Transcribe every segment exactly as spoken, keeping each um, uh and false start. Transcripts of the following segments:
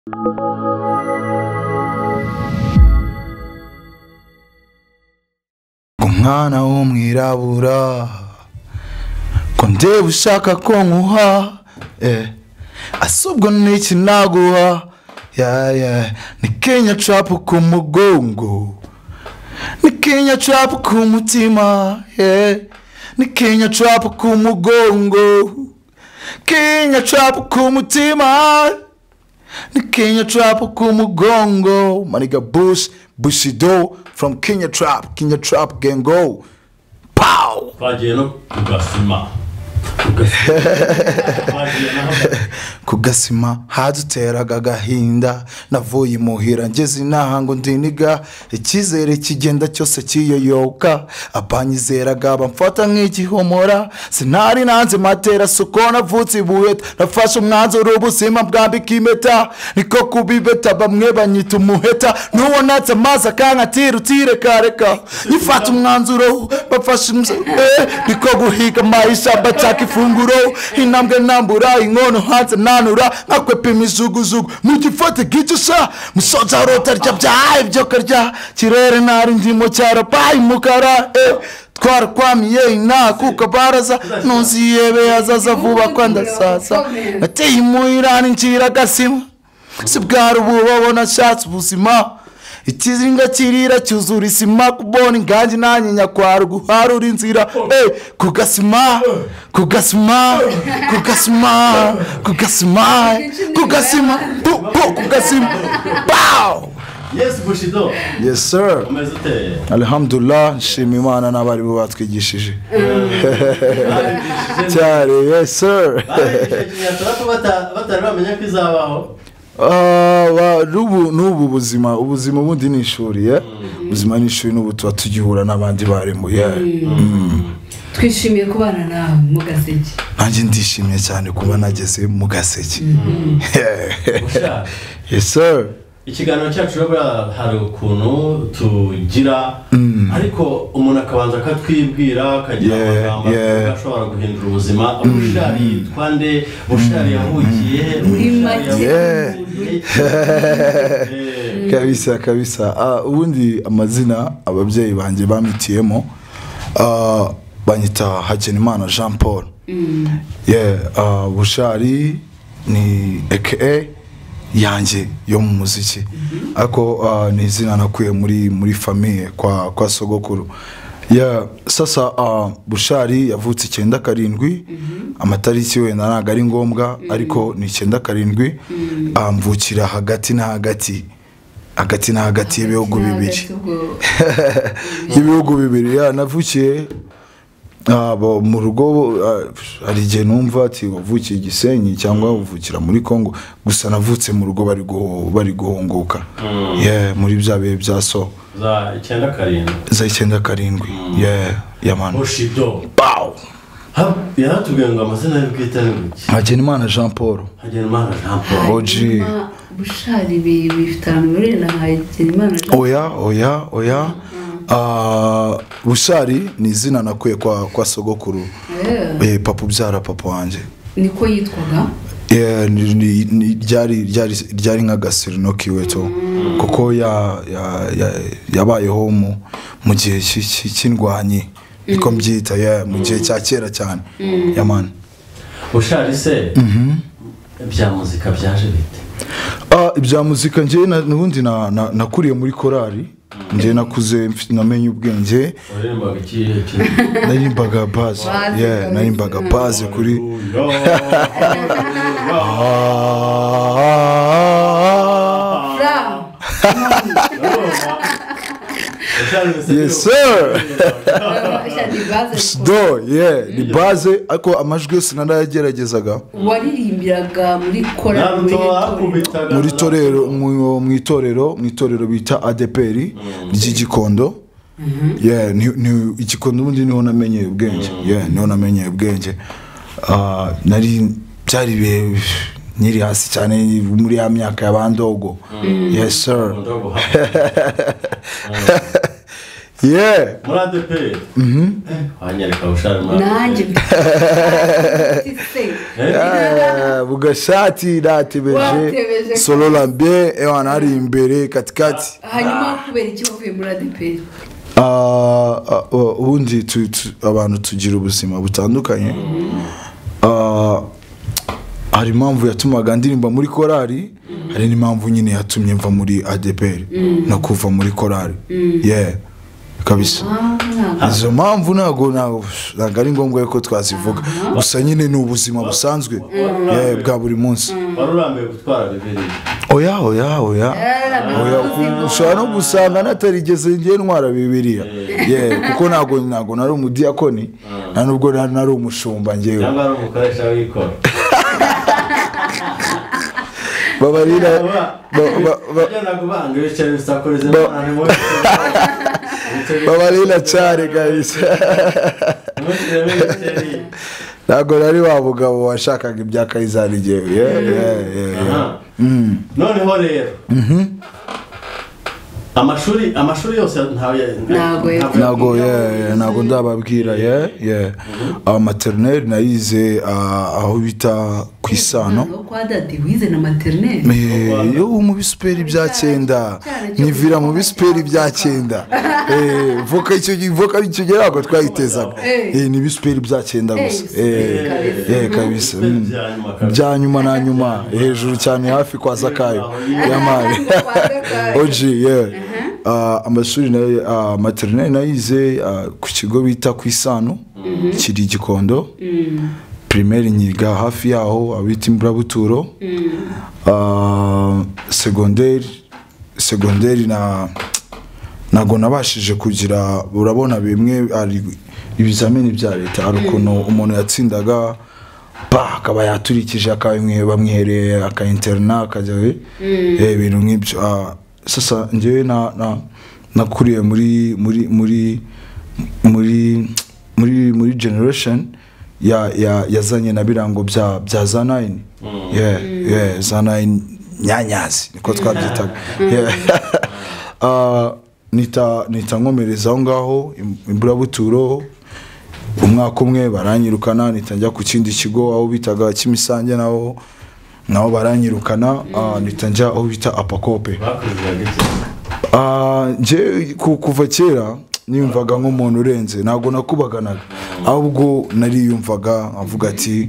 Umwana w'umwirabura ko ndeba ushaka ko nkuha eh asobwo n'iki naguha yeah yeah ni Kenya trap ku mugongo ni Kenya trap ku mutima yeah ni Kenya trap ku mugongo Kenya trap ku mutima ni Kenya trap ku mugongo maniga Bush Bushido from Kenya Trap, Kenya Trap gang go. Pow! Fajeno kugasima. Kugasima haduteraga gahinda navuye muhira ngeze nahango ndiniga ikizere kigenda cyose kiyoyoka abanyizeraga bamfata nk'igihomora sinari nanze matera suko navutse buheta nafashe umwanzuro ubuzima bwambika impeta niko kubibeta bamwe banyita umuheta nuwo natse maza kankatira utire kareka nifata umwanzuro bafashe eh niko guhiga maisha bataka ifunguro inambwe nambura inkono hanze nanura akwepa imizuguzugu mugifate gicusha musoza rota rya byaye byo karya kirere nari ndimo cyarabaye mukara eh twarakwamiye ina kuko baraza nuziyebe azaza vuba kwanda sasa nateye imuhirana injira gasima sibwara ububona shatse ubuzima ikizinga kirira cyuzura isima kubona ingangi nanyi nyakwara guharura inzira eh kugasima kugasima kugasima kugasima kugasima kugasima pow. Yes Bushido. Yes sir. Umezute. Alhamdulillah shima Imana nabari bo batwigishije cyare. Yes sir. Bata batari bamenya kwizabaho. Ah, nubu nubu buzima ubuzima bundi ni ishuri ya ubuzima ni ishuri nubu tuba tugihura nabandi barimo ya twishimiye kubana na mu Gaseke. Nanjye ndishimye cyane kuba nageze mu Gaseke. Yes sir. Ikiganiro cyacu rero hari ukuntu tugira ariko umuntu akabanza akatwibwira akagira amagambo ashobora guhindura ubuzima. Bushari twande Bushari yahugiye kabisa kabisa. Ah ubundi amazina ababyeyi banje bamitiyemo ah banyita Hagenimana Jean Paul. Yeah ah Bushari ni aka yanjye yo mu muziki ako uh, ni izina nakuye muri muri famille kwa kwa sogokuru ya sasa uh, Bushari yavutse icyenda karindwi amatariki wenda ntago ari ngombwa ariko ni icyenda karindwi amvukira hagati na hagati hagati na hagati y'ibihugu bibiri y'ibihugu bibiri ya navukiye abo mu rugo ari je numva ati wavukiye Gisenyi cyangwa uvukira muri Kongo gusa navutse mu rugo bari go bari guhunguka yeah muri byabe bya so za icyenda karindwi za icyenda karindwi yeah yamana Bushido pow ha yaratubwiye ngo amazina y'ubwitane iki Hagenimana Jean Paul Hagenimana Jean Paul oji Bushari bifitana muri na Hagenimana oya oya oya ah Bushari ni izina nakuye kwa kwa sogokuru eh papa byara papa wanje niko yitwaga yeah ni ryari ryari ryari nka Gasirino kiweto kuko ya yabayeho mu mu gihe cy'indwanyi niko mbyita ya mu gihe cya kera cyane yamana. Bushari se bya muzika byaje bite? Ah ibya muzika nje nubundi na nakuriye muri korali nje nakuze namenye ubwenge narimbaga base yeah narimbaga base kuri yes sir do yeah ni base ako amajwi yose narageragezaga waririmbiraga muri korali muri torero mu itorero mu itorero bita A D P R ry'Igikondo yeah ni Igikondo ubundi niho namenye ubwenge yeah niho namenye ubwenge ah nari byari be nyiri hasi cyane muri ya myaka y'abandogo yes sir yeah muri A D P R wanyereka bushari muri nanjye bugashati datebeje solo lambie ewa nari imbere katikati hanyuma kubera iki wavuye muri A D P R ubundi abantu tugira ubuzima butandukanye hari impamvu yatumaga ndirimba muri korali hari n'impamvu nyine yatumye mva muri A D P R no kuva muri korali yeah kabisa izo mpamvu ntago ntago ari ngombwa ko twazivuga gusa nyine ni ubuzima busanzwe bwa buri munsi warurambiye gutwara bibiri oya oya oya oya ushobora no gusanga natarigeze ngiye ntwara bibiriya yeah kuko ntago ntago nari umudiyakoni nta nubwo nari umushumba ngewe cyangwa ari umukoresha w'ikora babarira babarira cyane guys ntago nari wa mugabo washakaga ibya Kayizari ngewe noneho rero amashuri amashuri yose ntago ntago ndababwira yeah yeah maternelle nayize aho bita ku Isano kwa dadi wize na maternelle yo mu bisuperi bya cyenda nivira mu bisuperi bya cyenda eh voka icyo voka icyo gerago twayitezaga eh ni bisuperi bya cyenda gusa eh eh kabisa bya nyuma na nyuma hejuru cyane hafi kwa Zakayo yamari oji yeah amashuri na maternelle nayize ku kigo bita ku Isano kiri Gikondo primaire nyiga hafi yaho abita Imburabuturo secondaire secondaire na nago nabashije kugira urabona bimwe ari ibizamini bya leta ari ukuntu umuntu yatsindaga ba akaba yaturikije akabimwe bamwihereye aka interna akajya eh ibintu nk'ibyo sasa ngewe na nakuriye muri muri muri muri muri muri generation ya ya yazanye na birango bya bya za nine yeah yeah za nine nyanyazi niko twabyitaga ah nita nita nkomereza aho ngaho Imburabuturo umwaka umwe baranyirukana nitanjya ku kindi kigo aho bitaga Kimisange naho naho baranyirukana nitanjya aho bita Apakope ah je kuva kera niyumvaga nk'umuntu urenze nago nakubaganaga ahubwo nariyumvaga avuga ati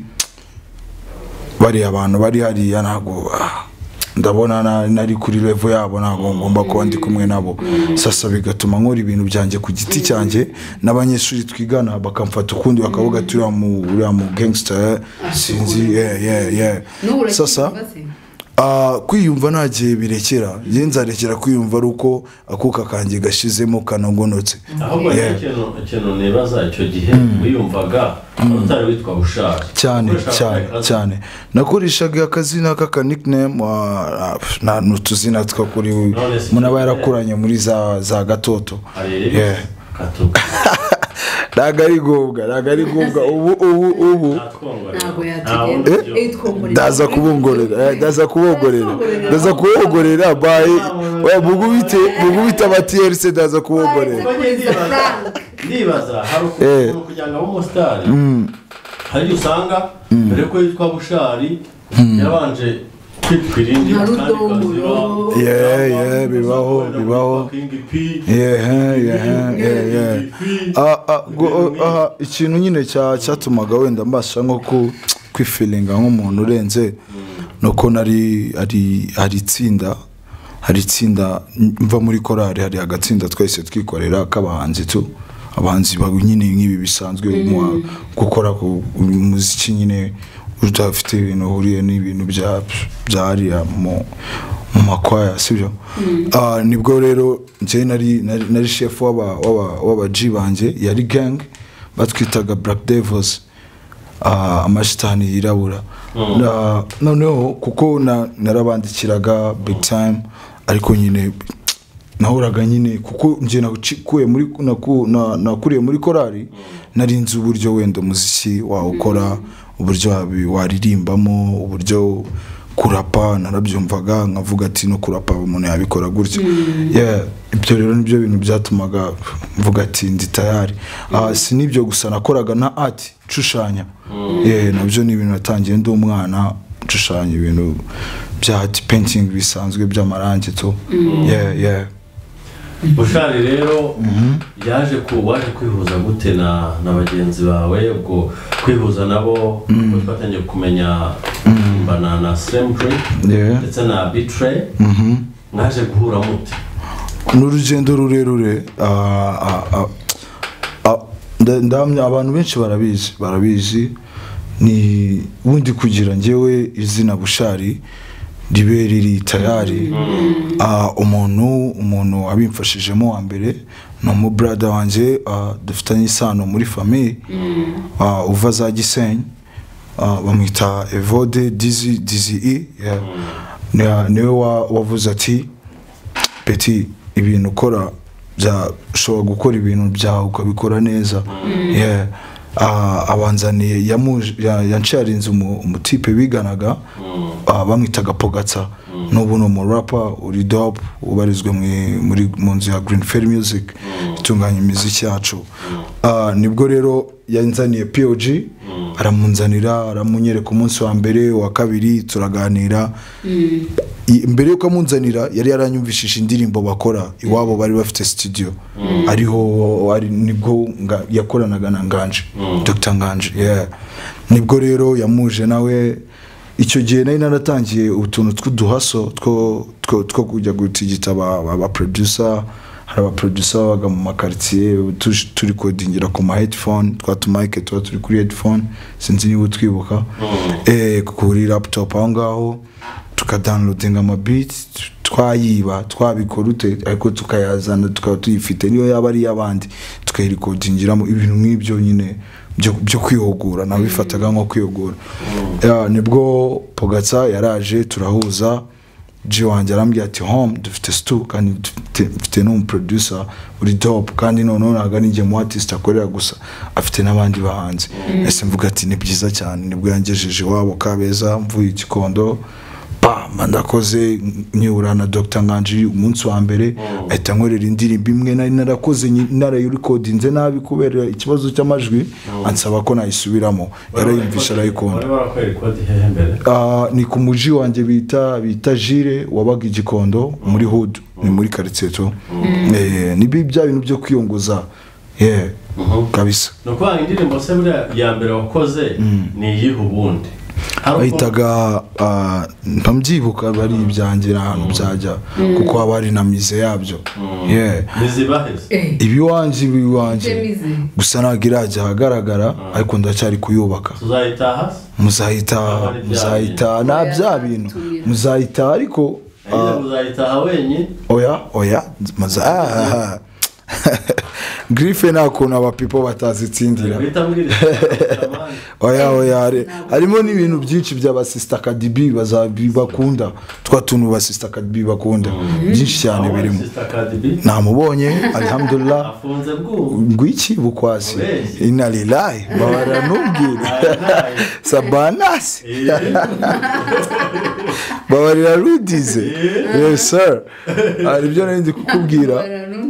bari abantu bari hariya nago ndabona nari kuri level yabo nago ngomba kuba ndi kumwe nabo sasa bigatuma nkora ibintu byanjye ku giti cyanjye n'abanyeshuri twigana bakamfata ukundi bakavuga turi mu uriya mu gangster sinzi yeah yeah yeah sasa ah kwiyumva nagiye birekera yenzarekera kwiyumva ruko akuka kanjye gashizemo kanongonotse ahubwo ikintu ikintu nebaza icyo gihe wiyumvaga utari witwa bushari cyane cyane cyane nakoreshaga akazina kaka nickname na nutuzina twa kuri munaba yarakuranye muri za za Gatoto yeah Gatoto nagari gobwa nagari gobwa ubu ubu ubu ntago yatugenda daza kubongorera daza kubongorera daza kubongorera bayi we bugubite bugubita batiyerse daza kubongorera ndibaza hari ukuntu kujyanga mu mustari hari usanga mbere ko yitwa bushari yabanje kwitwirindi yeah yeah bibaho bibaho yeah yeah yeah ah ah ikintu nyine cya cyatumaga wenda mbasha nko ku kwifeelinga nk'umuntu urenze nuko nari ari ari tsinda hari tsinda mva muri korali hari agatsinda twese twikorera kabahanzi tu abahanzi bagu nyine nk'ibi bisanzwe mu gukora ku muziki nyine udafite ibintu huriye n'ibintu bya byari mu mu makwaya sibyo ah nibwo rero nje nari nari chef waba waba waba G banje yari gang batwitaga Black Devils ah amashitani yirabura noneho kuko narabandikiraga big time ariko nyine nahoraga nyine kuko nje nakuye muri nakuriye muri korali narinze uburyo wenda umuziki wa ukora uburyo waririmbamo uburyo kurapa narabyumvaga nkavuga ati no kurapa umuntu yabikora gutya yeah ibyo rero nibyo bintu byatumaga mvuga ati ndi tayari ah si nibyo gusa nakoraga na art nshushanya yeah nabyo ni ibintu natangiye ndi umwana nshushanya ibintu bya art painting bisanzwe by'amarangi to yeah yeah Bushari rero yaje ku waje kwihuza gute na na bagenzi bawe ubwo kwihuza nabo twatangiye kumenya Banana Slim Tree ndetse na Betray mwaje guhura mute n'urugendo rurerure ndamya abantu benshi barabizi barabizi ni wundi kugira njyewe izina Bushari ribe riri tayari umuntu umuntu abimfashijemo wa mbere no mu brother wanje dufitanye isano muri famille uva za Gisenyi bamwita Evode Dizi Dizi niwe wavuze ati Petit ibintu ukora byashobora gukora ibintu byawe ukabikora neza yeah abanzaniye yansharinze umutipe biganaga bamwitaga Pogatsa n'ubu no mu rapper uri dope ubarizwe muri mu nzu ya Green Fair Music itunganya imiziki yacu nibwo rero yanzaniye P O G aramunzanira aramunyereka umunsi wa mbere wa kabiri turaganira mbere yuko amunzanira yari yaranyumvishije indirimbo bakora iwabo bari bafite studio ariho ari nibwo yakoranaga na Nganje Doctor Nganje yeah nibwo rero yamuje nawe icyo gihe nari naratangiye utuntu tw'uduhaso two two kujya gutigita aba producer hari aba producer baga mu makartier turi codingira ku ma headphone twatu mic twa turi kuri headphone sinzi niba twibuka eh kuri laptop aho ngaho tukadownloadinga ama beats twayiba twabikora ute ariko tukayazana tukaba tuyifite niyo yaba ari yabandi tukayirecordingiramo ibintu nk'ibyo nyine byo kwihugura nawe bifataga nko kwihugura nibwo Pogatsa yaraje turahuza G wanjye arambye ati home dufite stu kandi dufite no producer uri dope kandi none naga ninjye mu artist akorera gusa afite nabandi bahanze ese mvuga ati ni byiza cyane nibwo yangejeje wabo Kabeza mvuye Gikondo ba ndakoze nyura na Doctor Nganje umunsi wa mbere ahita nkorera indirimbo imwe nari narakoze narayurecordinze nabi kubera ikibazo cy'amajwi ansaba ko nayisubiramo yarayumvisha arayikunda ah ni ku muji wanjye bita bita Jire wabaga Gikondo muri Hood ni muri quartier to eh ni bya bintu byo kwiyongoza yeah kabisa no kwa indirimbo se buri ya mbere wakoze ni yihubundi ahitaga ntamubyibuka bari ibyangira ahantu byajya kuko abari na mize yabyo yeah ibi wanje ibi wanje gusa nagirajya hagaragara ariko ndacyari kuyubaka tuzahita muzahita muzahita na bya bintu muzahita ariko muzahita wenyine oya oya maza Griffin akona aba people batazitsindira oya oya harimo n'ibintu byinshi by'aba sister Kadibi bazabibakunda twatuntu ba sister Kadibi bakunda byinshi cyane birimo namubonye alhamdulillah afunze bwo ngwiki bukwasi inna lillahi bawara nubwira sabanasi bawarira rudize yes sir ari byo nari kukubwira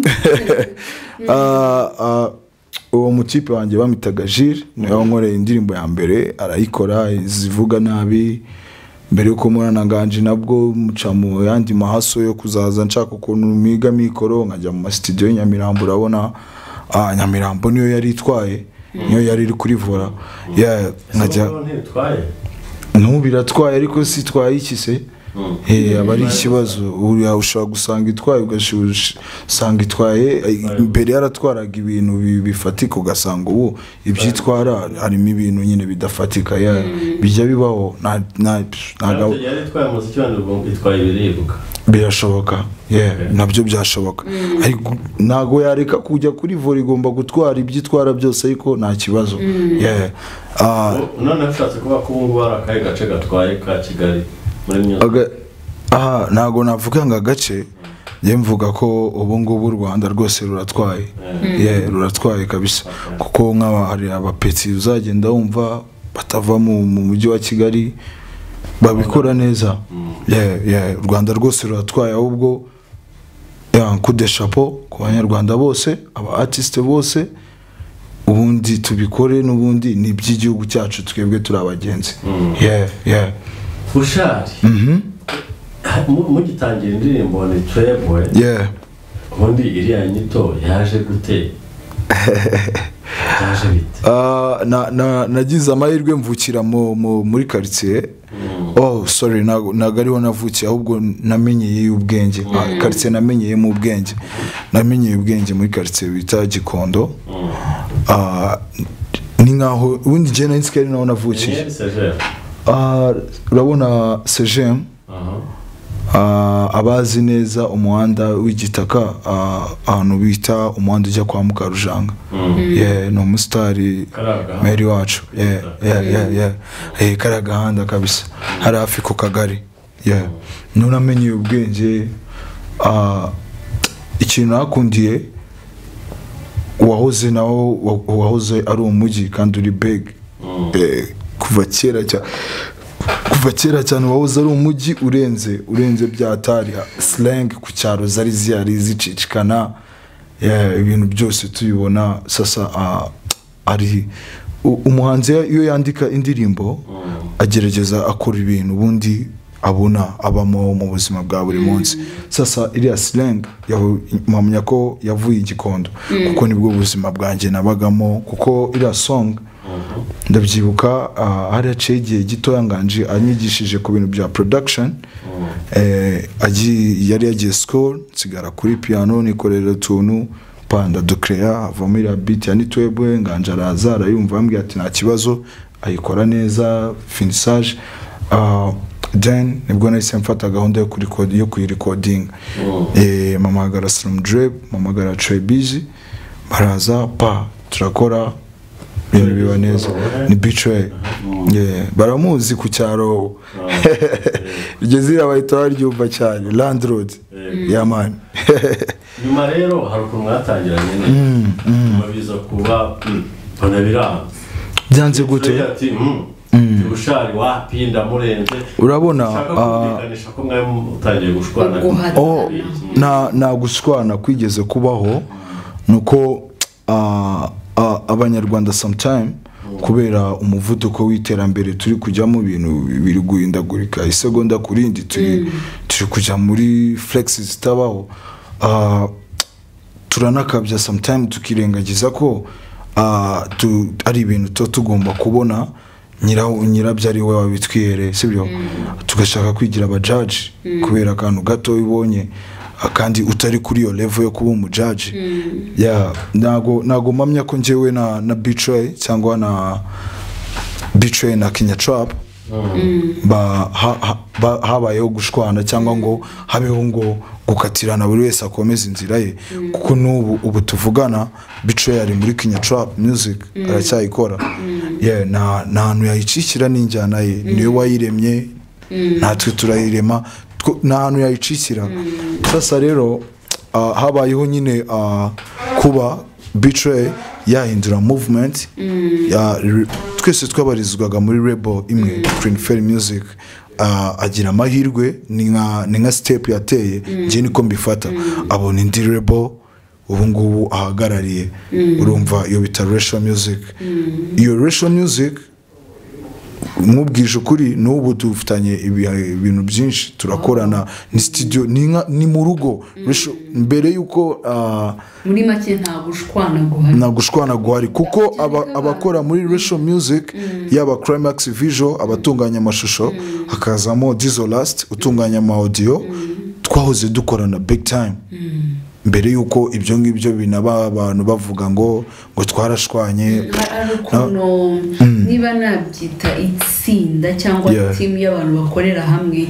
ah uwo mutipe wanjye bamitaga Jire niwe wankoreye indirimbo ya mbere arayikora zivuga nabi mbere yuko murana Nganje nabwo muca mu yandi mahaso yo kuzaza nshaka ukuntu miga mikoro nkajya mu studio y'Nyamirambo urabona ah Nyamirambo niyo yari itwaye niyo yari iri kuri vora ya nkajya ntubiratwaye ariko si twaye iki se eh abari ikibazo uriya ushaka gusanga itwaye ugasanga itwaye imbere yaratwaraga ibintu bifatika ugasanga ubu ibyitwara harimo ibintu nyine bidafatika ya bijya bibaho na ntago yari itwaye umuziki wandi itwaye ibiribuka birashoboka yeah nabyo byashoboka ariko nago yareka kujya kuri vora igomba gutwara ibyitwara byose ariko nta kibazo yeah ah none nashatse kuba ko ubu barakaye gace gatwaye ka Kigali aha nago navuga ngo agace ye mvuga ko ubu ngubu u Rwanda rwose ruratwaye yeah ruratwaye kabisa kuko nk'aba hari abapeti uzagenda wumva batava mu mujyi wa Kigali babikora neza yeah yeah u Rwanda rwose ruratwaye ahubwo ya kude chapeau ku banyarwanda bose aba artiste bose ubundi tubikore n'ubundi ni by'igihugu cyacu twebwe turi abagenzi yeah yeah Bushari mhm mu gitangira indirimbo ni twebwe yeah ubundi iriya nyito yaje gute yaje bite ah na na nagize amahirwe mvukira mu muri quartier oh sorry nagariho navukiye ahubwo namenyeye ubwenge quartier namenyeye mu ubwenge namenyeye ubwenge muri quartier bita Gikondo ah ni nkaho ubundi je na insikari naho navukiye ah urabona C G M ah abazi neza umuhanda w'igitaka ahantu bita umuhanda ujya kwa Mukarujanga yeah no mustari Mary wacu yeah yeah yeah yeah eh karagahanda kabisa hari hafi ku kagari yeah nunamenye ubwenge ah ikintu nakundiye wahoze nawo wahoze ari umujyi kandi uri big eh kuva kera cya kuva kera cyane wahoze ari umujyi urenze urenze byatari slang ku cyaro zari ziyari zicicikana yeah ibintu byose tuyibona sasa uh, ari umuhanzi iyo yandika indirimbo agerageza akora ibintu ubundi abona abamo mu buzima bwa buri munsi sasa iriya slang yamenya ko yavuye Igikondo kuko nibwo buzima bwanjye nabagamo kuko iriya song ndabyibuka hari aciye igihe gito yanganje anyigishije ku bintu bya production eh aji yari yagiye school nsigara kuri piano nikorera tuntu panda ducrea avamira beat ya nitwebwe nganje arazara yumva ambwiye ati nta kibazo ayikora neza finissage uh, then nibwo nahise mfata gahunda yo kuri code yo kuri recording eh mama gara Slim Drip mama gara Trey Busy baraza pa turakora ibintu biba neza ni Betray yeah baramuzi ku cyaro igeze abayita baryumva cyane Land Road yeah man nyuma rero hari ukuntu mwatangiranye ne mubiza kuba banabira byanze gute Bushari wapinda murenze urabona akanisha ko mwaye mutangiye gushwana oh na na gushwana kwigeze kubaho nuko abanyarwanda sometime kubera umuvuduko w'iterambere turi kujya mu bintu biri guhindagurika isegonda kurindi turi turi kujya muri flex zitabaho turanakabya sometime tukirengagiza ko ari ibintu to tugomba kubona nyiraho nyirabyo ari we wabitwiyere sibyo tugashaka kwigira aba judge kubera kantu gato ibonye kandi utari kuri yo level yo kuba umujudge yeah nago nago mamya ko njewe na na Betray cyangwa na Betray na Kenya Trap ba habayeho gushwana cyangwa ngo habeho ngo gukatirana buri wese akomeza inzira ye kuko nubu ubu tuvugana Betray ari muri Kenya Trap music aracyayikora yeah na nanu yayicikira n'injyana ye niyo wayiremye natwe turayirema nanu yayicikira sasa rero habayeho nyine kuba Betray yahindura movement ya twese twabarizwaga muri label imwe Green Fairy Music agira amahirwe ni nka ni nka step yateye nje niko mbifata abona indi label ubu ngubu ahagarariye urumva iyo bita Ratio Music iyo Ratio Music mubwije ukuri n'ubu dufitanye ibintu byinshi turakorana ni studio ni mu rugo mbere yuko muri make nta gushwana guhari nta gushwana guhari kuko abakora muri Ratio Music yaba Climax Visual abatunganya amashusho hakazamo Dizo Last utunganya ama audio twahoze dukorana big time mbere yuko ibyo ngibyo binaba abantu bavuga ngo ngo twarashwanye no niba nabyita itsinda cyangwa team y'abantu bakorera hamwe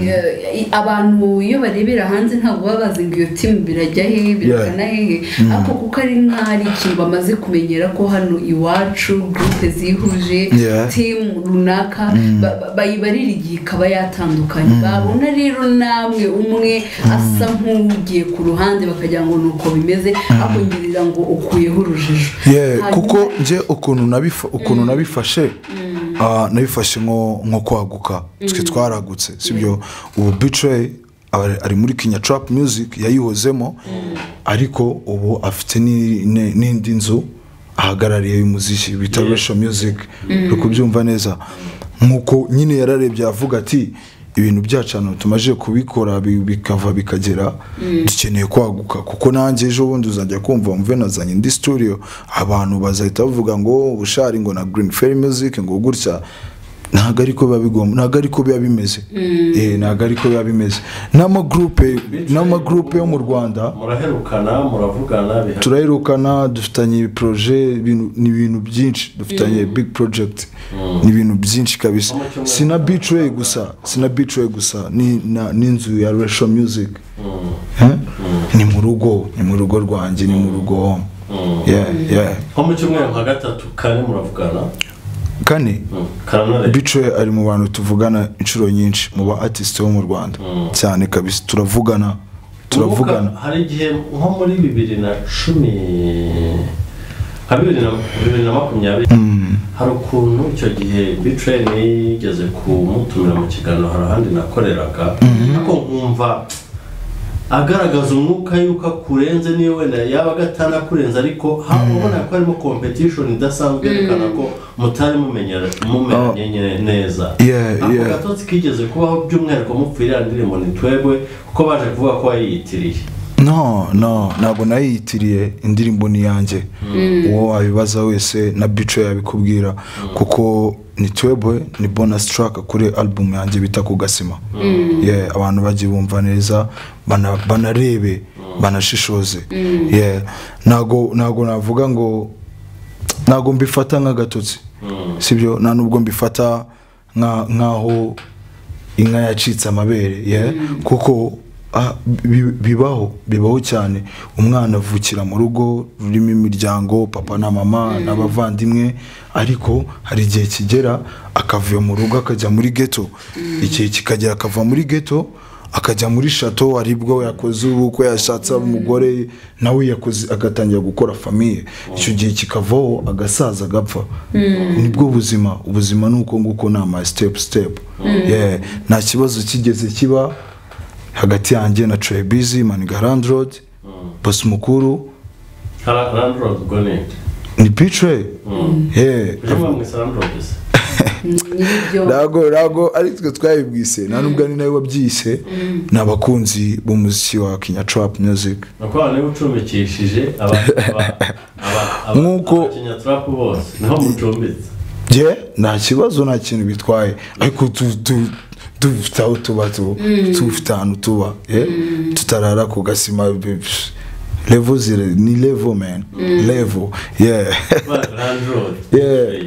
abantu iyo barebera hanze ntabwo babazi ngo iyo team birajya he birakana he ako kuko ari nk'ari ikintu bamaze kumenyera ko hano iwacu groupe zihuje team runaka bayibarira igihe ikaba yatandukanye babona rero namwe umwe asa nk'ugiye ku ruhande bakagira ngo nuko bimeze akongirira ngo ukuyeho urujijo yeah kuko nje ukuntu nabifa ukuntu nabifashe ah, nabifashe nko nko kwaguka twe twaragutse sibyo ubu Betray ari muri Kenya Trap Music yayihozemo ariko ubu afite n'indi nzu ahagarariye y'umuziki bita Resho Music ukubyumva neza nkuko nyine yararebye avuga ati ibintu byacana tumaje kubikora bikava bikagera dukeneye kwaguka kuko nanjye ejo bundi uzajya kumva mve nazanye ndi studio abantu bazahita bavuga ngo Bushari ngo na Green Fairy Music ngo gutya ntago ariko biba bigomba ntago ariko biba bimeze eh ntago ariko biba bimeze n'ama groupe n'ama groupe yo mu Rwanda muraherukana muravugana turaherukana dufitanye projet ni ibintu byinshi dufitanye big project ni ibintu byinshi kabisa sina Betray gusa sina Betray gusa ni n'inzu ya Resho Music ni mu rugo ni mu rugo rwanjye ni mu rugo yeah yeah ho mu cyumweru nka gatatu kane muravugana kane Betray ari mu bantu tuvugana inshuro nyinshi mu ba artist bo mu Rwanda cyane kabisa turavugana turavugana hari igihe nko muri bibiri na cumi bibiri na makumyabiri hari ukuntu icyo gihe Betray nigeze kumutumira mu kiganiro hari ahandi nakoreraga ariko nkumva agaragaza umwuka yuko akurenze niyo wenda yaba gatana kurenza ariko ubona ko harimo competition idasanzwe yerekana ko mutari mumenyera mumenye neza ako gatotsi kigeze kubaho by'umwihariko mupfira ndirimbo ni twebwe kuko baje kuvuga ko yiyitiriye no no ntabwo nayitiriye indirimbo ni yanjye uwo abibaza wese na Betray yabikubwira kuko ni twebwe ni bonus track kuri album yanjye bita ku gasima yeah abantu bagiye bumva neza bana banarebe banashishoze yeah nago nago navuga ngo nago mbifata nk'agatotsi sibyo na nubwo mbifata nka nkaho inka yacitse amabere yeah kuko Ah, bibaho bibaho cyane umwana avukira mu rugo rurimo imiryango papa na mama n'abavandimwe ariko hari igihe kigera akavuye mu rugo akajya muri ghetto igihe kikagera akava muri ghetto akajya muri chateau aribwo yakoze ubukwe yashatse umugore nawe yakoze agatangira gukora famille icyo gihe kikavaho agasaza agapfa nibwo buzima ubuzima nuko nguko nama step step yeah nta kibazo kigeze kiba hagati yanjye na Trey Busy Maniga Landlord boss mukuru Landlord gone ni Betray eh Rago rago ari twe twayibwise nta nubwo ari nawe wabyise nabakunzi b'umuziki wa Kenya Trap Music nakwa nawe ucomekishije aba aba nkuko Kenya Trap bose naho mucombetse je nta kibazo nta kintu bitwaye ariko tu dufite aho tuba tufite ahantu tuba tutarara ku gasima level zero ni level man level yeah yeah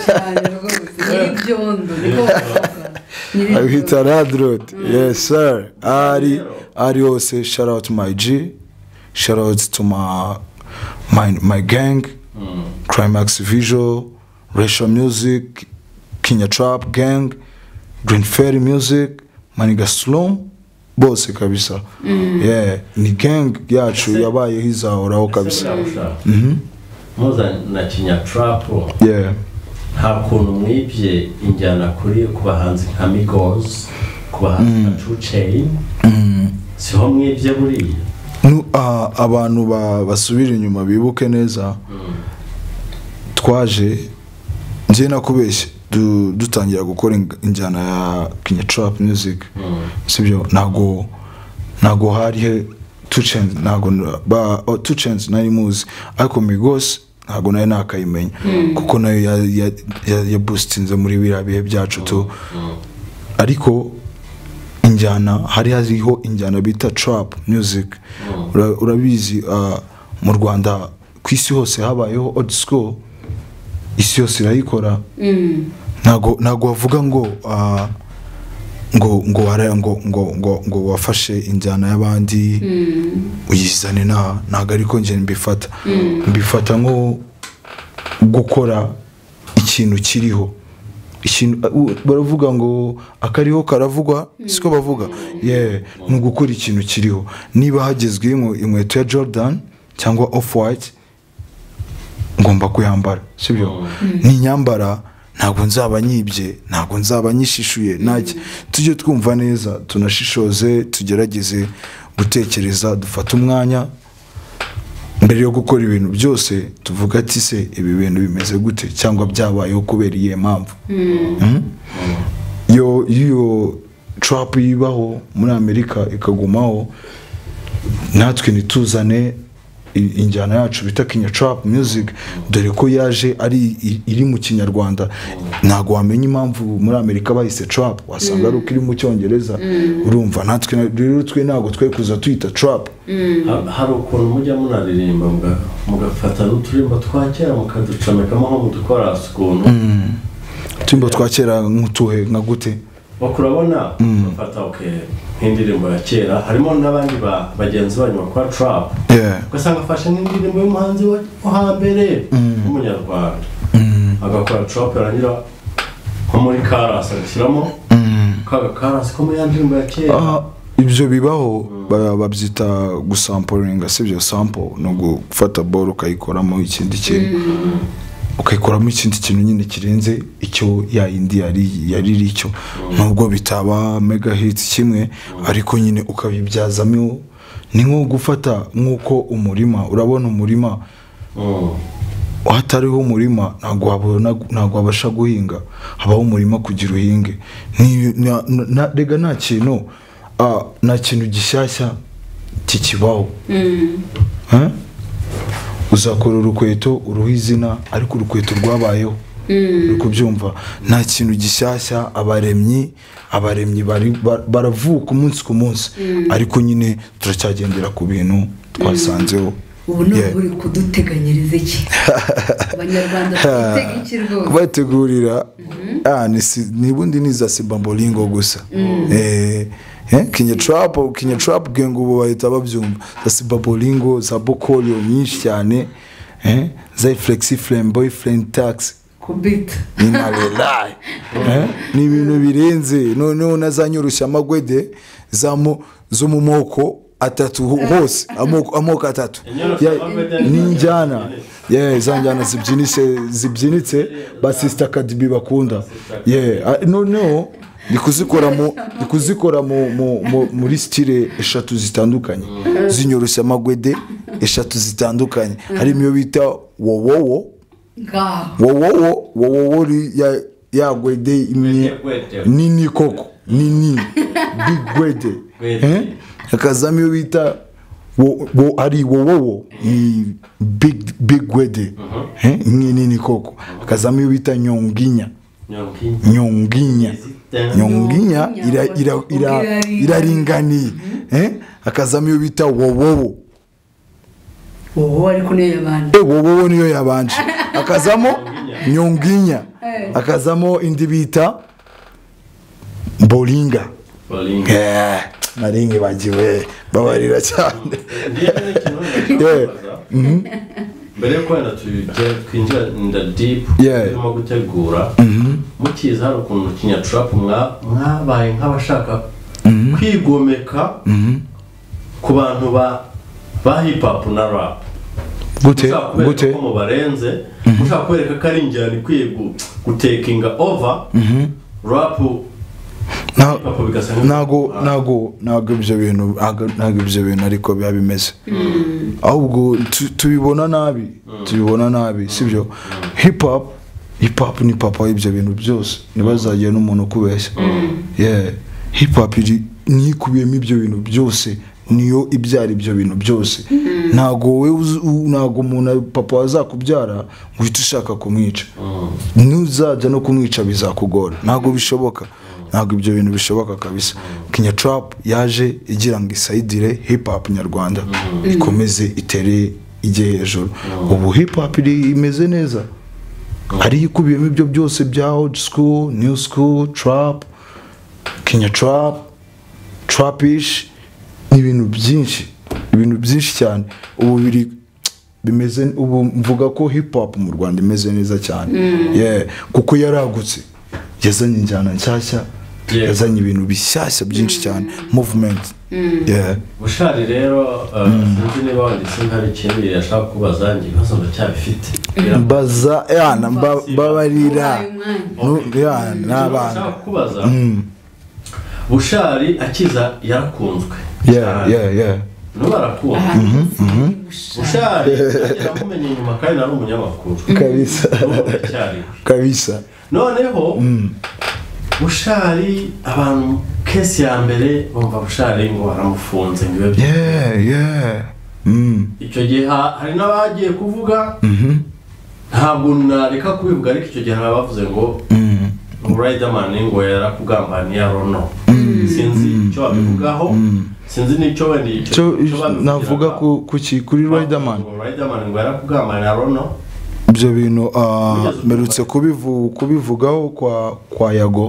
I hit a Landlord yes sir ari ari also shout out to my G shout out to my my my gang Climax Visual Resho Music Kenya Trap Gang Green Fairy Music Maniga Slum bose kabisa yeah ni gang yacu yabaye hizahoraho kabisa mhm muza na Kenya Trap yeah nta kuntu mwibye injyana kuri ku bahanzi nka Migos ku bahanzi nka Two Chainz siho mwibye buriya abantu basubira inyuma bibuke neza twaje nje nakubeshye dutangira gukora injyana ya Kenya Trap Music sibyo nago nago hari Two Chainz nago ba Two Chainz nari muzi ariko Migos nago nayo nakayimenya kuko nayo ya ya boostinze muri bira bihe byacu to ariko injyana hari haziho injyana bita Trap Music urabizi mu Rwanda kwisi hose habayeho old school isi yose irayikora nago nago wavuga ngo ngo ngo ara ngo ngo ngo ngo wafashe injyana y'abandi uyizane na nago ariko nje mbifata mbifata nko gukora ikintu kiriho ikintu baravuga ngo akariho karavugwa siko bavuga yeah no gukora ikintu kiriho niba hagezwe inkweto ya Jordan cyangwa Off White ngomba kuyambara sibyo ni nyambara ntabwo nzaba nyibye ntabwo nzaba nyishishuye ntacyo tujye twumva neza tunashishoze tugerageze gutekereza dufata umwanya mbere yo gukora ibintu byose tuvuga ati se ibi bintu bimeze gute cyangwa byabayeho kubera iyihe mpamvu iyo iyo trap yibaho muri Amerika ikagumaho natwe nituzane injyana yacu bita Kenya trap music dore ko yaje ari iri mu kinyarwanda ntago wamenya impamvu muri Amerika bahise trap wasanga ari ukiri mu cyongereza urumva natwe rero twe ntago twe kuza tuyita trap hari ukuntu mujya munaririmba mugafata n'uturimbo twakera mukaducomekamo nko mudukora ukuntu turimbo twakera nk'utuhe nka gute bakurabona bafata okay nk'indirimbo ya kera harimo n'abandi bagenzi banyu bakora trap ugasanga afashe n'indirimbo y'umuhanzi wo hambere w'umunyarwanda agakora trap yarangira nko muri karasi agashyiramo kaga karasi ko muri ya ndirimbo ya kera ibyo bibaho babyita gusamporinga sibyo sample no gufata ball ukayikoramo ikindi kintu ukayikoramo ikindi kintu nyine kirenze icyo ya indi yari yari icyo nubwo bitaba mega hit kimwe ariko nyine ukabibyazamo ni nko gufata nkuko umurima urabona umurima hatariho umurima ntago wabona ntago wabasha guhinga habaho umurima kugira uhinge na rega nta kintu nta kintu gishyashya kikibaho uzakora urukweto uruha izina ariko urukweto rwabayeho uri kubyumva nta kintu gishyashya abaremyi abaremyi baravuka umunsi ku munsi ariko nyine turacyagendera ku bintu twasanzeho ubu ntabwo uri kuduteganyiriza iki abanyarwanda twitega iki rwose kubategurira nibundi niza Sibambolingo gusa Kenya trap Kenya trap gengo ubu bahita babyumva za Sibambolingo za Bokolio nyinshi cyane eh za Flexi Flame Boyfriend Tax kubita inalelai eh ni ibintu birenze none nazanyurusha amagwede zamo zo mu moko atatu hose amoko amoko atatu ninjana yeah zanjana zibyinise zibyinitse ba Sister Kadibi bakunda yeah no no nikuzikora mu nikuzikora mu muri style eshatu zitandukanye zinyoroshya amagwede eshatu zitandukanye harimo iyo bita wowowo wowowo wowowo ya yagwede imwe nini koko nini big gwede eh akazamo iyo bita wo ari wowowo big big gwede eh nini koko akazamo iyo bita nyonginya nyonginya nyonginya ira ira ira iraringani eh akazamo iyo bita wowowo wowo ariko niyo yabanje eh wowowo niyo yabanje akazamo nyonginya akazamo indi bita bolinga bolinga eh naringe bagiwe babarira cyane eh mhm mbere ko na twinjira nda deep mu gutegura mukiza hari ukuntu Kenya trap mwabaye nk'abashaka kwigomeka ku bantu ba ba hip hop na rap gute gute mu barenze mushaka kwereka ko ari injyana ikwiye gutekinga over rap nago nago nago ibyo bintu nago ibyo bintu ariko biba bimeze ahubwo tubibona nabi tubibona nabi sibyo hip hop hip hop ni papa ibyo bintu byose nibazagiye n'umuntu kubeshya yeah hip hop ni kubiyemo ibyo bintu byose niyo ibyara ibyo bintu byose nago we nago umuntu papa azakubyara uhita ushaka kumwica nuzajya no kumwica bizakugora nago bishoboka ntabwo ibyo bintu bishoboka kabisa Kenya trap yaje igira ngo isaidire hip hop nyarwanda ikomeze itere ijye hejuru ubu hip hop imeze neza ari ikubiyemo ibyo byose bya old school new school trap Kenya trap trapish ibintu byinshi ibintu byinshi cyane ubu biri bimeze ubu mvuga ko hip hop mu Rwanda imeze neza cyane yeah kuko yaragutse yazanye injyana nshyashya Yeah. yazanye ibintu bishyashya byinshi cyane movement yeah. Bushari rero uh, sinzi niba wanditse hari ikindi yashaka kubaza njye ibibazo ndacyabifite baza yana babarira yana n'abana nashaka kubaza Bushari akiza yarakunzwe yeah yeah yeah nubarakunzwe Bushari yaramumenye nyuma kandi ari umunyamakuru kabisa kabisa noneho Bushari abantu kesi ya mbere bumva Bushari ngo baramufunze ngo bibe yeah yeah mm icyo gihe hari n'abagiye kuvuga ntabwo nareka kubivuga ariko icyo gihe bavuze ngo Riderman ngo yarakugambaniye Rono sinzi icyo babivugaho sinzi n'icyo wenda icyo navuga ku kuri Riderman Riderman ngo yarakugambaniye Rono ibyo bintu merutse kubivugaho kwa kwa Yago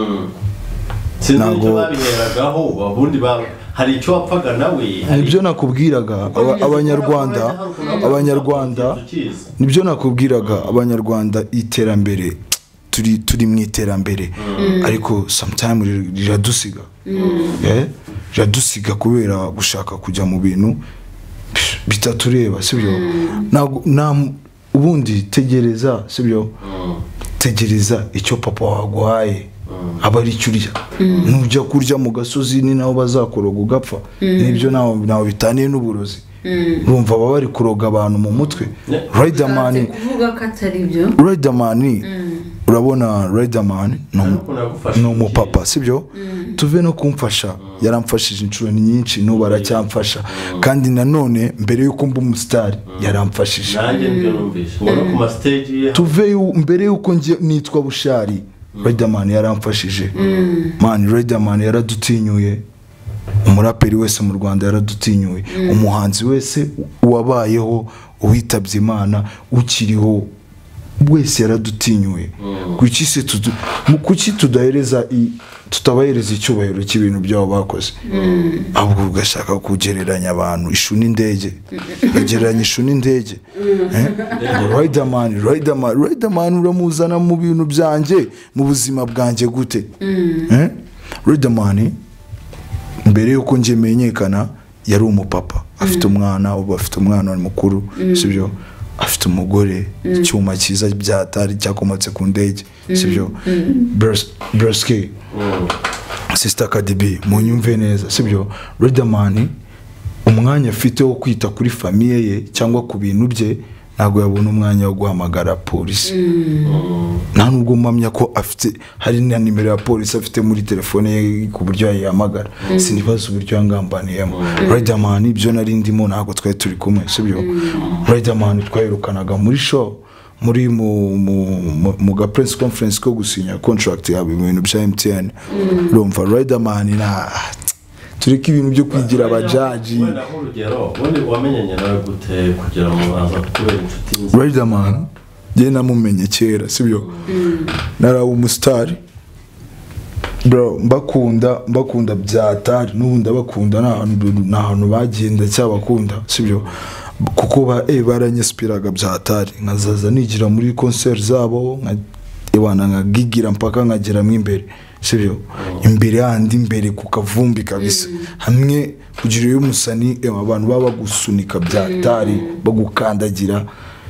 sinzi icyo babiheragaho abundi hari icyo wapfaga nawe nibyo nakubwiraga abanyarwanda abanyarwanda nibyo nakubwiraga abanyarwanda iterambere turi turi mu iterambere ariko sometimes riradusiga eh riradusiga kubera gushaka kujya mu bintu bitatureba sibyo na ubundi tegereza sibyo tegereza icyo papa waguhaye abari cyurya nujya kurya mu gasozi ni naho bazakoroga ugapfa nibyo naho naho bitaniye n'uburozi urumva baba bari kuroga abantu mu mutwe Riderman kuvuga ko atari byo Riderman urabona Riderman no mu papa sibyo tuve no kumfasha yaramfashije inshuro nyinshi no baracyamfasha kandi nanone mbere yuko mba umustar yaramfashije nanjye mbyo numvise ubona ku ma stage tuve mbere yuko nje nitwa Bushari Riderman yaramfashije man Riderman yaradutinyuye umuraperi wese mu Rwanda yaradutinyuye umuhanzi wese wabayeho uwitabye Imana ukiriho wese yaradutinyuye kuki se kuki tudahereza tutabahereza icyubahiro cy'ibintu byabo bakoze ahubwo ugashaka kugereranya abantu ishu n'indege bagereranya ishu n'indege Riderman Riderman Riderman uramuzana mu bintu byanjye mu buzima bwanjye gute Riderman mbere yuko nje menyekana yari umupapa afite umwana ubu afite umwana mukuru sibyo afite umugore icyuma cyiza byatari cyakomotse ku ndege sibyo Breski Sister Kadibi munyumve neza sibyo Riderman umwanya afite wo kwita kuri famiye ye cyangwa ku bintu bye ntago yabona umwanya wo guhamagara polisi nta nubwo mpamya ko afite hari na nimero ya polisi afite muri telefone ye ku buryo yayihamagara sinibaza uburyo yangambaniyemo Riderman ibyo nari ndimo ntago twari turi kumwe sibyo Riderman twayirukanaga muri show muri mu mu ga press conference ko gusinya contract yabo ibintu bya M T N urumva Riderman na turiki ibintu byo kwigira abajaji wenda urugero wende wamenyanye nawe gute kugira mu aza kubera inshuti nzi Riderman je namumenye kera sibyo nara umustar bro mbakunda mbakunda byatari n'ubundi abakunda n'ahantu bagenda cyabakunda sibyo kuko ba eh baranyespiraga byatari nkazaza nigira muri concert zabo nka ebana nkagigira mpaka nkagera mu imbere sibyo imbere handi imbere ku kavumbi kabisa hamwe kugira uyu musani abantu baba gusunika byatari bagukandagira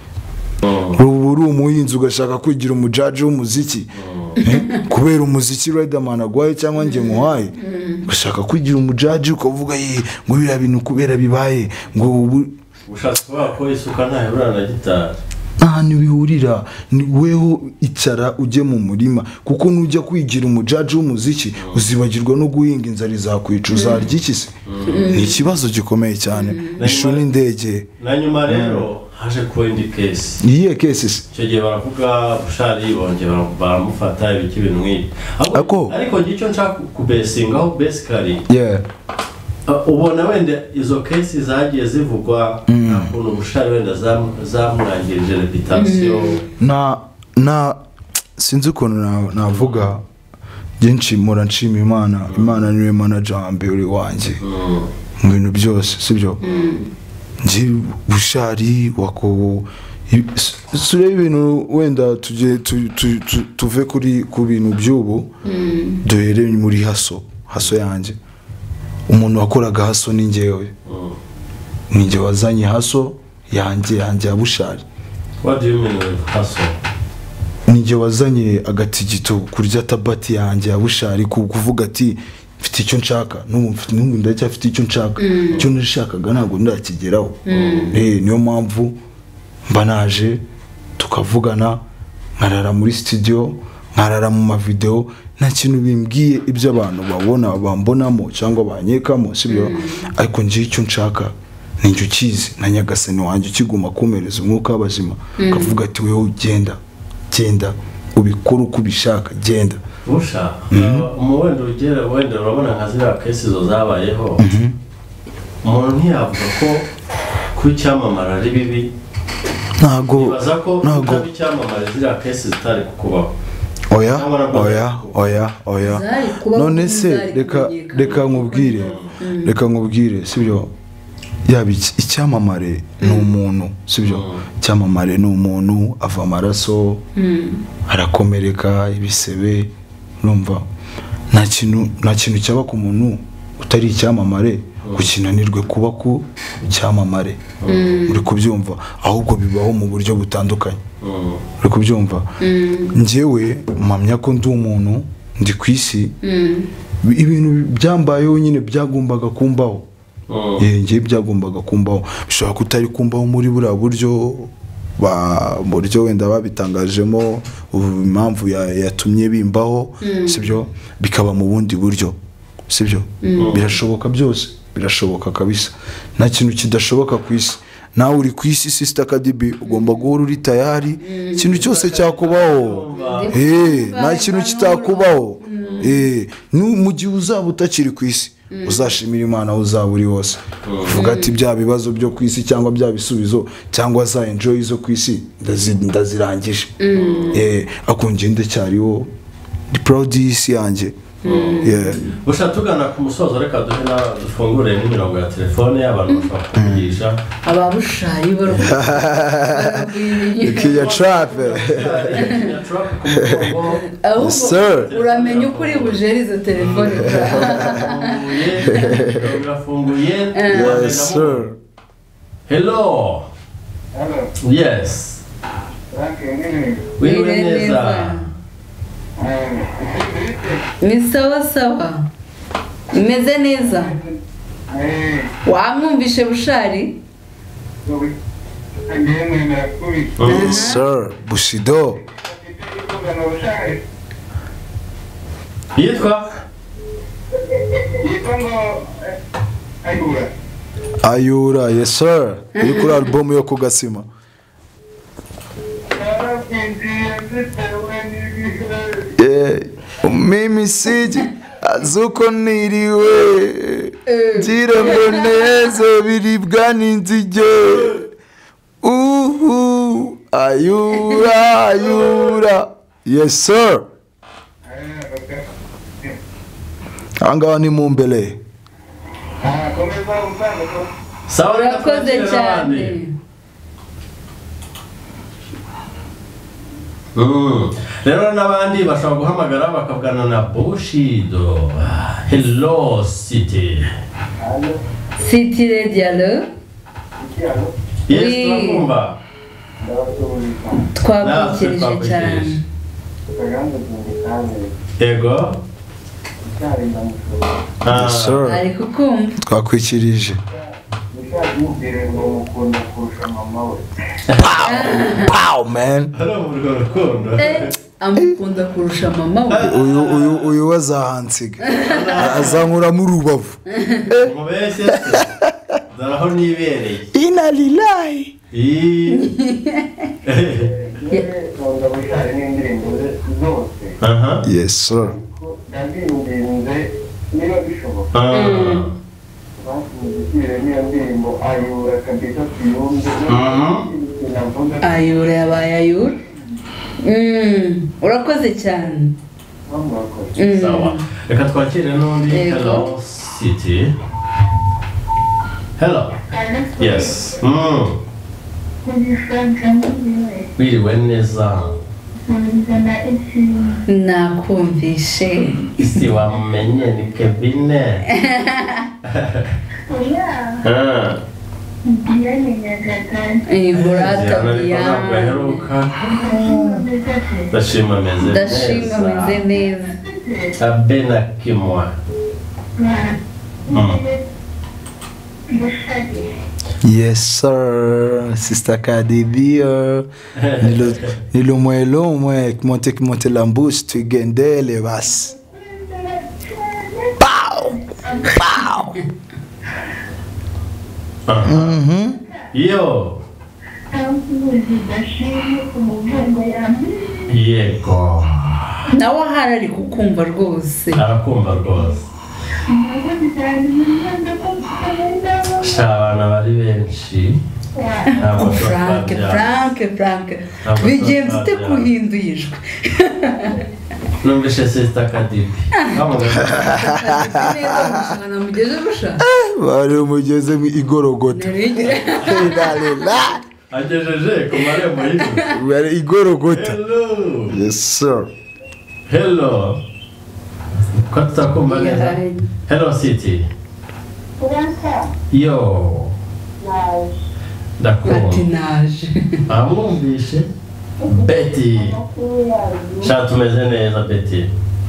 uri umuhinzi ugashaka kugira umujaji w'umuziki kubera umuziki Riderman agwaye cyangwa nge muhaye ugashaka kugira umujaji ukavuga ye ngo bira bintu kubera bibaye ngo ushatse ko isuka nta hebura na gitari ahantu bihurira weho icara ujye mu murima kuko nujya kwigira umujaji w'umuziki uzibagirwa no guhinga inzara izakwica uzarya iki se ni ikibazo gikomeye cyane ishu n'indege na nyuma rero haje kuba indi case iyihe case se icyo gihe baravuga Bushari bongera baramufata ibiki bintu nk'ibi ariko ngicyo nshaka kubesingaho basically yeah ubona wenda izo case zagiye zivugwa nakuntu Bushari wenda zamurangirije reputation na na sinzi ukuntu navuga byinshi mura nshima Imana Imana niwe manager ambere wanje mu bintu byose sibyo ngi Bushari wako sure ibintu wenda tujye tuve kuri ku bintu by'ubu duhere muri haso haso yanjye umuntu wakoraga haso ni njyewe ni njye wazanye haso yanjye yanjye ya Bushari. What do you mean with haso? Ni njye wazanye agatigito kurya tabati yanjye ya Bushari kuvuga ati mfite icyo nshaka n'ubu ndacyafite icyo nshaka icyo nashakaga ntabwo ndakigeraho. Eh niyo mpamvu mba naje tukavugana nkarara muri studio nkarara mu ma video nta kintu bimbwiye ibyo abantu babona bambonamo cyangwa banyekamo sibyo ariko nje icyo nshaka ninjye ukizi na Nyagasani wanjye ukiguma kumereza umwuka w'abazima kavuga ati wewe ugenda genda ubikora uko ubishaka genda busha mu wenda ugera wenda urabona nka ziriya kesi zo zabayeho umuntu ntiyavuga ko ku cyamamara ari bibi ntago ntago icyamamara ziriya kesi zitari kukubaho. Oya oya oya oya none se reka reka nkubwire reka nkubwire sibyo yabi icyamamare ni umuntu sibyo cyamamare ni umuntu ava amaraso arakomereka ibisebe numva nta kintu nta kintu cyaba ku muntu utari icyamamare gukinanirwe kuba ku cyamamare uri kubyumva ahubwo bibaho mu buryo butandukanye uri kubyumva njyewe mpamya ko ndi umuntu ndi ku isi ibintu byambayeho nyine byagombaga kumbaho njye byagombaga kumbaho bishobora kutari kumbaho muri buriya buryo ba buryo wenda babitangajemo impamvu yatumye bimbaho sibyo bikaba mu bundi buryo sibyo birashoboka byose birashoboka kabisa nta kintu kidashoboka ku isi nawe uri ku isi Sister Kadibi ugomba guhora uri tayari ikintu cyose cyakubaho eh nta kintu kitakubaho eh mu gihe uzaba utakiri ku isi uzashimira Imana uzaba uri hose uvuga ati bya bibazo byo ku isi cyangwa bya bisubizo cyangwa za enjoy zo ku isi ndazirangije eh akongende cyariho di proud y'isi yanjye. Yeah. Busha tugana ku musozo reka duhe na dufungure n'imirongo ya telefone y'abantu bashaka kuvugisha ababushayi baro ikiya trap sir uramenye ukuri bujerize telefone urafunguye yes sir hello hello yes okay wewe neza ni sawa sawa imeze neza wamwumvishe Bushari yes sir Bushido yitwa Ayura Ayura yes sir iri kuri album yo kugasima mimi siji azuko niriwe gira ngo neza biribwa n'inzige uhu Ayura Ayura yes sir anga ni mumbele sawa urakoze cyane. rero n'abandi bashobora guhamagara bakavugana na Bushido. Hello City City Radio yes turakumva twabukirije cyane ego sir ari kukumva twakwikirije pow man amukunda kurusha mama we uyu uyu uyu wazahansiga azankura mu rubavu mubeshye daraho nibereye ina lilahi aha yes sir Ayura yabaye Ayura urakoze cyane. sawa reka twakire n'undi. Hello City hello yes mm wiriwe neza nakumvishe isi wamumenye ni Kevine Ah. ingurata ntabwo Diane aheruka ndashima ameze ndashima ameze neza abe na kimwa Yes sir, Sister Kadibia. Nilo nilumwe lumwe kimote kimote la mbushi tuigendele basi. Pow! Pow! Mhm. Yo yego nawe ahari ari kukumva rwose arakumva rwose abana bari benshi ntabwo Frank Frank Frank bigenze ute kuhinduye ijwi numvise Sister Kadibi namugeze rusha Bari umugeze mu igorogota. agejeje ku marembo y'inzu Bari igorogota. hello Yes sir. hello ko tutakumva neza hello city yo ndakumva ati naje amwumvishe Betty sha tumeze neza Betty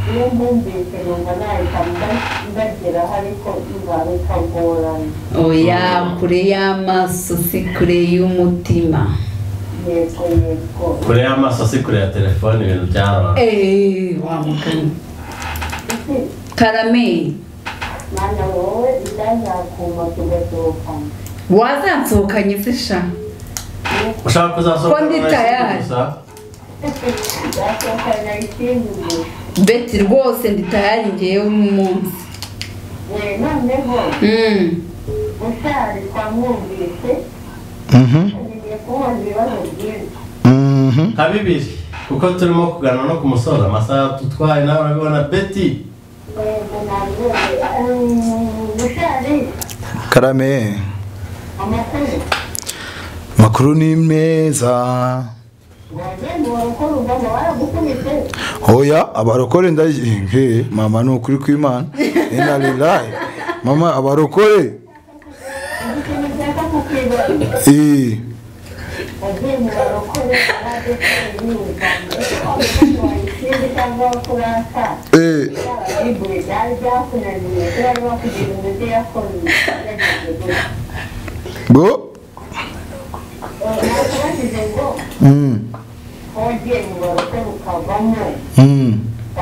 oya kure y'amaso si kure y'umutima kure y'amaso si kure ya telefone ibintu byarora eee wamugani karame wazansohokanye se sha ushaka kuzasohoka Ko ndi tayari. gusa beti rwose ndi tayari ngewe mu munsi Mm. Mhm. Mhm. nka bibiri kuko turimo kuganira no ku musozi amasaha tutwaye nawe urabibona Betty Karame. Makuru ni meza. Oya abarokore ndaje mama no kuri kwimana. Ina lillahi. Mama abarokore. Eh. Eh. Bo. Mm. Mm.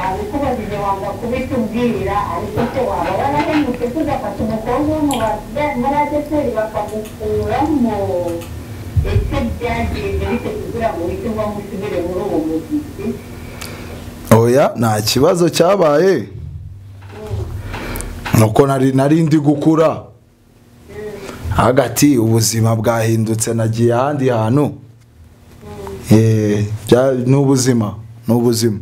Oya nta kibazo cyabaye. Nuko nari nari ndi gukura. Hagati ubuzima bwahindutse nagiye ahandi hantu. Eh, bya n'ubuzima, n'ubuzima.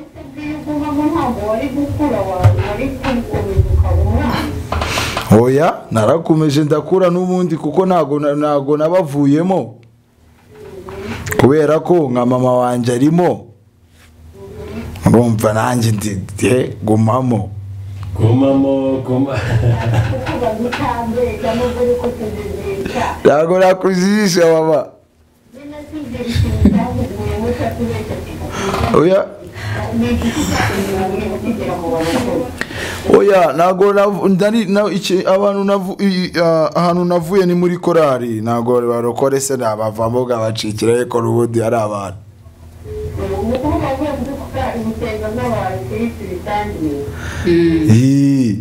Oya narakomeje ndakura n'ubundi kuko nago nago nabavuyemo. Kubera ko nka mama wanje arimo. Urumva nanjye ndi gumamo. gumamo guma Yago nakuzisha mama. Oya Oya nago ndari na iki abantu navu ahantu navuye ni muri korari nago barokore se nabavamo gabacikira yeko rubudi ari abantu. Eh.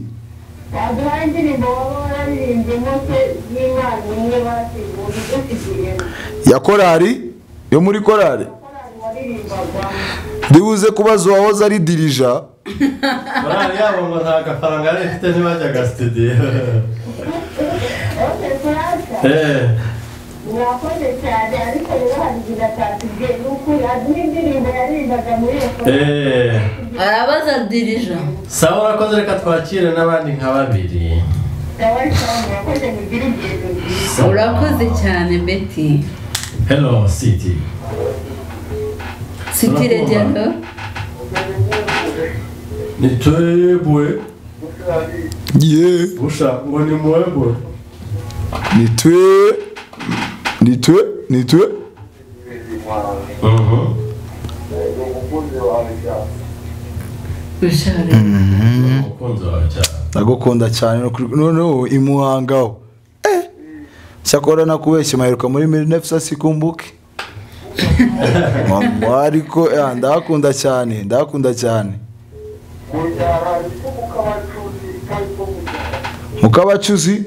Ya korari yo muri korari ndibuze kubaza wahoze ari dirija bari yabo ngo nta gafaranga ari mfite ntibajyaga studio eh mwakoze cyane ariko rero hari igihe atatubwiye nuko yaduha indirimbo yaririmbaga muri iyo eh arabaza dirija sawa urakoze reka twakire n'abandi nka babiri urakoze mugire igihe byiza urakoze cyane Betty Hello City. City Radio. Ni twebwe. ye Usha ngo ni mwebwe. ni twe ni twe ni twe Mhm. Ushare. Umukunzi wawe cyane. ndagukunda cyane no kuri- noneho imuhangaho eh cyakora nakubeshye maheruka muri Nefsa sikumbuke mama ariko eh, ndakunda cyane ndakunda cyane mukabacuzi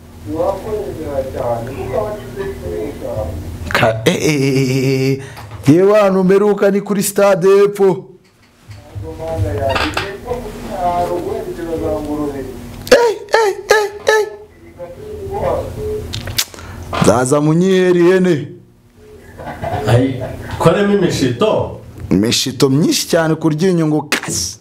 ka eh eh, eh eh, yewe hano mperuka ni kuri stade epfo eh eh eh eh zaza munyiheri ihene Ai, koremo imishito. imishito myinshi cyane kurya inyungu kasi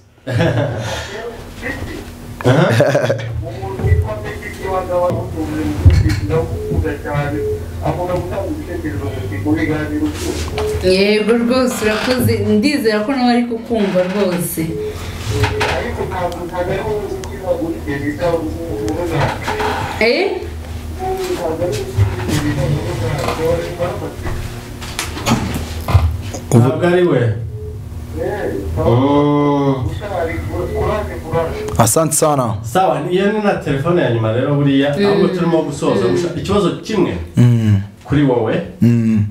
Yego rwose urakoze ndizera ko nawe ari kukumva rwose. Eh? Ntabwo ari we. Mm. asante sana Sawa, iyo ni na telefone ya nyuma rero buriya ahubwo turimo gusoza gusa ikibazo kimwe mm kuri wowe. mm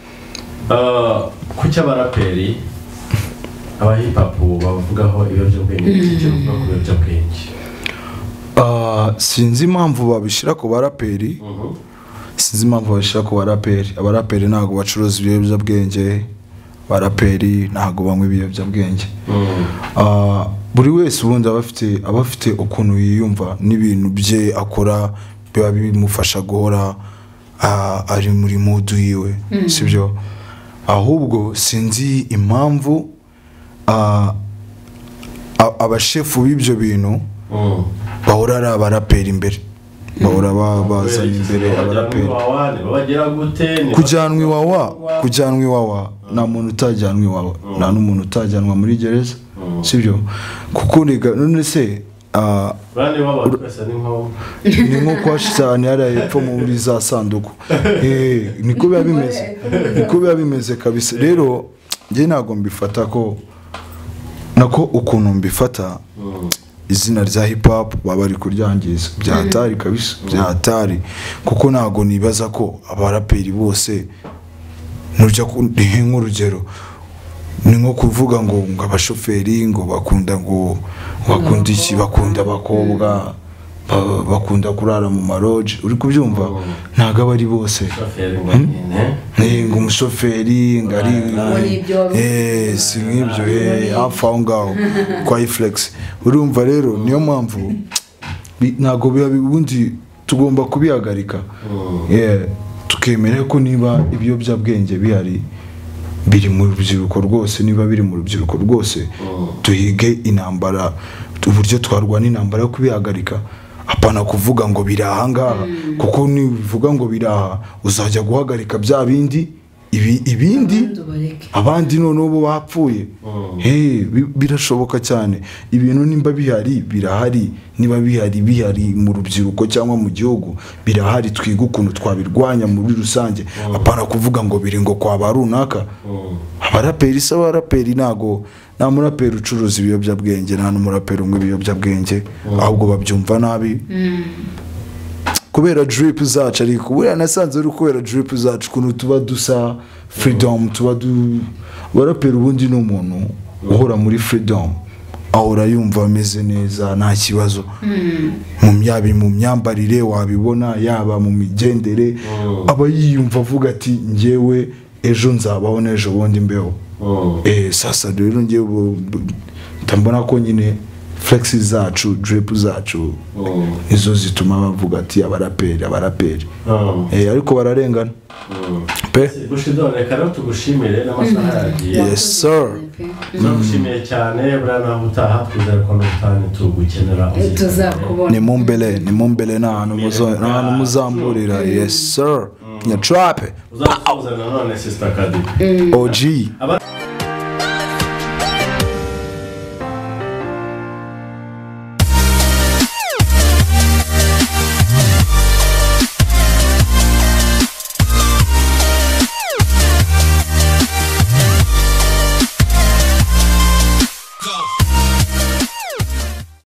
Uh, ku cy'abaraperi aba hip hop bavugaho ibiyobyabwenge n'icyo bavuga ku biyobyabwenge. ah sinzi impamvu babishira ku baraperi Mhm. sinzi impamvu babishira ku baraperi abaraperi ntago bacuruza ibiyobyabwenge abaraperi ntago banywa ibiyobyabwenge Mhm. ah buri wese ubundi aba afite aba afite ukuntu yiyumva n'ibintu bye akora biba bimufasha guhora ah, ari muri mood yiwe sibyo ahubwo sinzi impamvu ah, a- abashefu b'ibyo bintu Mhm. bahora ari abaraperi imbere bahora ba- bazana imbere abaraperi babagira gute ni kujyanwa iwawa kujyanwa iwawa nta muntu utajyanwa iwawa nta n'umuntu utajyanwa muri gereza sibyo kuko niga none se ah, bandi baba twese ni nko ni nko kwa shitani hariya hepfo muri za sanduku eh niko biba bimeze niko biba bimeze kabisa rero njye ntabwo mbifata ko nako ukuntu mbifata izina rya hip hop baba bari kuryangiza byahatari kabisa byahatari kuko ntabwo nibaza ko abaraperi bose nurya nk'urugero ni nko kuvuga ngo ngo abashoferi ngo bakunda ngo bakunda iki bakunda abakobwa ba- bakunda kurara mu maroje uri kubyumva ntabwo aba ari bose shoferi ngo nyine Eh, ngo umushoferi ngo ari ni ibyo wabivuze. eh si nk'ibyo eh hafi aho ngaho kwa iflex urumva rero niyo mpamvu bi- ntabwo biba ubundi tugomba kubihagarika eh tukemera ko niba ibiyobyabwenge bihari biri mu rubyiruko rwose niba biri mu rubyiruko rwose duhige intambara uburyo twarwana intambara yo kubihagarika apana kuvuga ngo biraha ngaha kuko nivuga ngo biraha uzajya guhagarika bya bindi ibi ibindi Abandi ubareke. abandi noneho bo bapfuye hey bi- birashoboka cyane ibintu nimba bihari birahari niba bihari bihari mu rubyiruko cyangwa mu gihugu birahari twiga ukuntu twabirwanya muri rusange apana kuvuga ngo biri ngo kwa ba runaka abaraperi se abaraperi ntago nta muraperi ucuruza ibiyobyabwenge nta n'umuraperi umwe ibiyobyabwenge ahubwo babyumva nabi kubera drip zacu ariko kubera nasanze ari kubera drip zacu ukuntu tuba dusa freedom tuba du abaraperi ubundi ni umuntu uhora muri freedom ahora yumva ameze neza nta kibazo mu myabi mu myambarire wabibona yaba mu migendere aba yiyumva avuga ati njyewe ejo nzabaho n'ejo bundi mbeho eh sasa rero njyewe bu- bu- ndabona ko nyine flex zacu drip zacu izo zituma bavuga ati abaraperi abaraperi eh ariko bararengana pe gushidone reka rero tugushimire n'amasaha yagiye yes sir turagushimiye cyane buriya naho utaha twizere ko n'ubutane tugukenera tuzakubona ni mumbele ni mumbele nta hantu muzo- nta hantu muzamburira yes sir nyatrape uzasubiza nanone sister Kadi O G